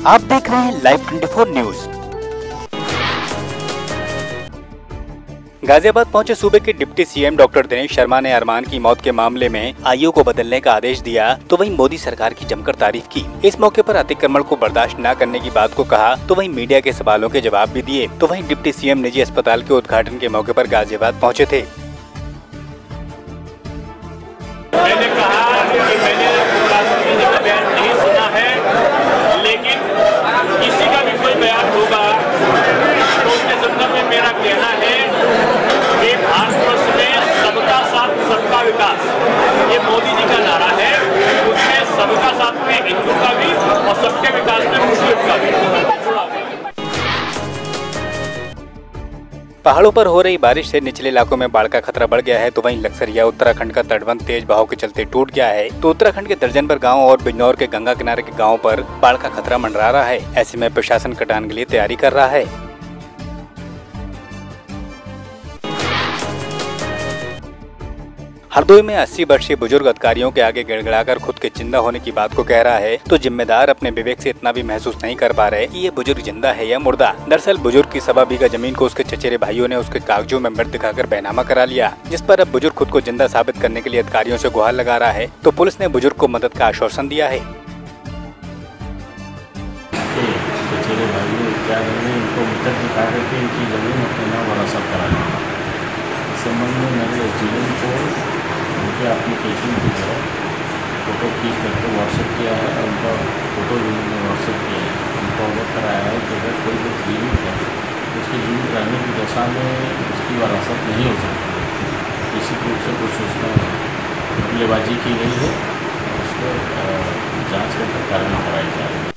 आप देख रहे हैं लाइव 24 न्यूज। गाजियाबाद पहुंचे सूबे के deputy CM doctor Dinesh Sharma ने अरमान की मौत के मामले में आयु को बदलने का आदेश दिया तो वहीं मोदी सरकार की जमकर तारीफ की। इस मौके पर अतिक्रमण को बर्दाश्त न करने की बात को कहा तो वहीं मीडिया के सवालों के जवाब भी दिए। तो वहीं डिप्टी सीएम निजी अस्पताल के उद्घाटन के मौके पर गाजियाबाद पहुंचे थे। मैंने कहा कि मैंने प्रधानमंत्री जी का बयान नहीं सुना है, लेकिन किसी का भी कोई बयान होगा तो उसके संदर्भ में मेरा कहना है कि भारतवर्ष में सबका साथ सबका विकास, ये मोदी जी का नारा है। उसमें सबका साथ में हिंदू का भी और सबके विकास में मुस्लिम का भी। पहाड़ों पर हो रही बारिश से निचले इलाकों में बाढ़ का खतरा बढ़ गया है तो वहीं लक्सरिया उत्तराखंड का तटबंध तेज बहाव के चलते टूट गया है। तो उत्तराखंड के दर्जन भर गाँव और बिजनौर के गंगा किनारे के गाँव पर बाढ़ का खतरा मंडरा रहा है। ऐसे में प्रशासन कटान के लिए तैयारी कर रहा है। हरदोई में 80 वर्षीय बुजुर्ग अधिकारियों के आगे गिड़गिड़ाकर खुद के जिंदा होने की बात को कह रहा है तो जिम्मेदार अपने विवेक से इतना भी महसूस नहीं कर पा रहे कि ये बुजुर्ग जिंदा है या मुर्दा। दरअसल बुजुर्ग की 1.25 बीघा जमीन को उसके चचेरे भाइयों ने उसके कागजों में मृत दिखाकर बैनामा करा लिया, जिस पर अब बुजुर्ग खुद को जिंदा साबित करने के लिए अधिकारियों से गुहार लगा रहा है। तो पुलिस ने बुजुर्ग को मदद का आश्वासन दिया है। उनके एप्लीकेशन की तरह फ़ोटो खींच करके व्हाट्सएप किया है और उनका फ़ोटो भी उन्होंने व्हाट्सएप किया है। उनको अवगत कराया है कि अगर कोई भी जीवित है तो उसके जीवित रहने की दशा में उसकी वरासत नहीं हो सकती। निश्चित रूप से कुछ उसमें बल्लेबाजी की गई है, उसको जाँच करके कार्रवाई कराई जा रही है।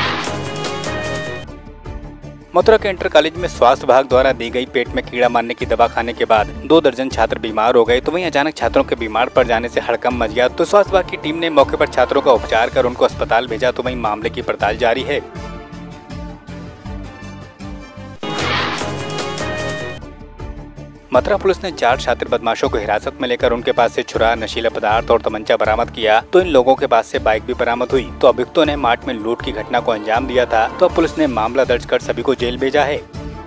मथुरा के इंटर कॉलेज में स्वास्थ्य विभाग द्वारा दी गई पेट में कीड़ा मारने की दवा खाने के बाद 2 दर्जन छात्र बीमार हो गए। तो वहीं अचानक छात्रों के बीमार पड़ जाने से हड़कंप मच गया। तो स्वास्थ्य विभाग की टीम ने मौके पर छात्रों का उपचार कर उनको अस्पताल भेजा। तो वहीं मामले की पड़ताल जारी है। मथुरा पुलिस ने 4 छात्र बदमाशों को हिरासत में लेकर उनके पास से छुरा, नशीला पदार्थ और तमंचा बरामद किया। तो इन लोगों के पास से बाइक भी बरामद हुई। तो अभियुक्तों ने मार्ट में लूट की घटना को अंजाम दिया था। तो अब पुलिस ने मामला दर्ज कर सभी को जेल भेजा है।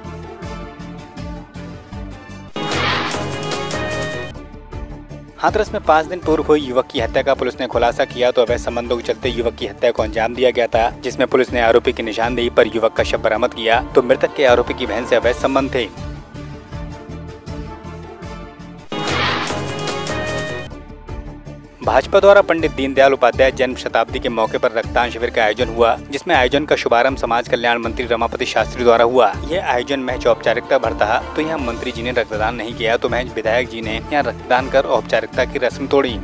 हाथरस में 5 दिन पूर्व हुई युवक की हत्या का पुलिस ने खुलासा किया। तो अवैध संबंधों के चलते युवक की हत्या को अंजाम दिया गया था, जिसमें पुलिस ने आरोपी की निशानदेही पर युवक का शव बरामद किया। तो मृतक के आरोपी की बहन से अवैध संबंध थे। भाजपा द्वारा पंडित दीनदयाल उपाध्याय जन्म शताब्दी के मौके पर रक्तदान शिविर का आयोजन हुआ, जिसमें आयोजन का शुभारंभ समाज कल्याण मंत्री रमापति शास्त्री द्वारा हुआ। यह आयोजन महज औपचारिकता भर था। तो यहाँ मंत्री जी ने रक्तदान नहीं किया तो महज विधायक जी ने यहाँ रक्तदान कर औपचारिकता की रस्म तोड़ी।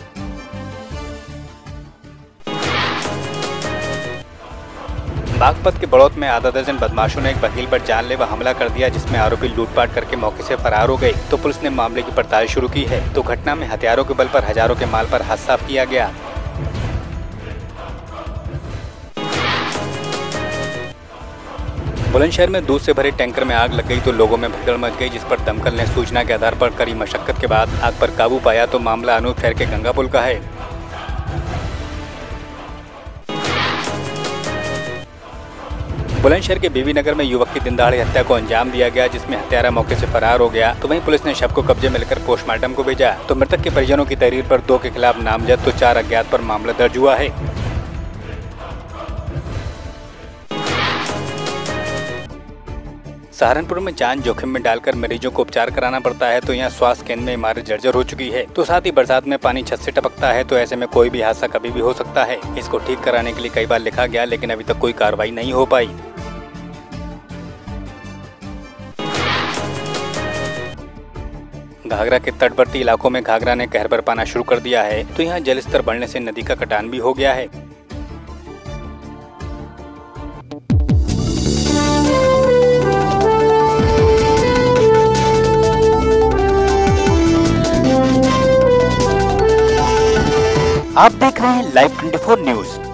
बागपत के बड़ौत में आधा दर्जन बदमाशों ने एक वकील पर जानलेवा हमला कर दिया, जिसमें आरोपी लूटपाट करके मौके से फरार हो गए। तो पुलिस ने मामले की पड़ताल शुरू की है। तो घटना में हथियारों के बल पर हजारों के माल पर हाथ साफ किया गया। बुलंदशहर में दूध से भरे टैंकर में आग लग गई तो लोगों में भगदड़ मच गई, जिस पर दमकल ने सूचना के आधार पर कड़ी मशक्कत के बाद आग पर काबू पाया। तो मामला अनूप शहर के गंगा पुल का है। बुलंदशहर के बीबी नगर में युवक की दिनदहाड़े हत्या को अंजाम दिया गया, जिसमें हत्यारा मौके से फरार हो गया। तो वहीं पुलिस ने शव को कब्जे में लेकर पोस्टमार्टम को भेजा। तो मृतक के परिजनों की तहरीर पर 2 के खिलाफ नामजद तो 4 अज्ञात पर मामला दर्ज हुआ है। सहारनपुर में जान जोखिम में डालकर मरीजों को उपचार कराना पड़ता है। तो यहाँ स्वास्थ्य केंद्र में इमारत जर्जर हो चुकी है। तो साथ ही बरसात में पानी छत से टपकता है। तो ऐसे में कोई भी हादसा कभी भी हो सकता है। इसको ठीक कराने के लिए कई बार लिखा गया, लेकिन अभी तक कोई कार्रवाई नहीं हो पाई। घाघरा के तटवर्ती इलाकों में घाघरा ने कहर बरपाना शुरू कर दिया है। तो यहाँ जल स्तर बढ़ने से नदी का कटान भी हो गया है। आप देख रहे हैं लाइव 24 न्यूज।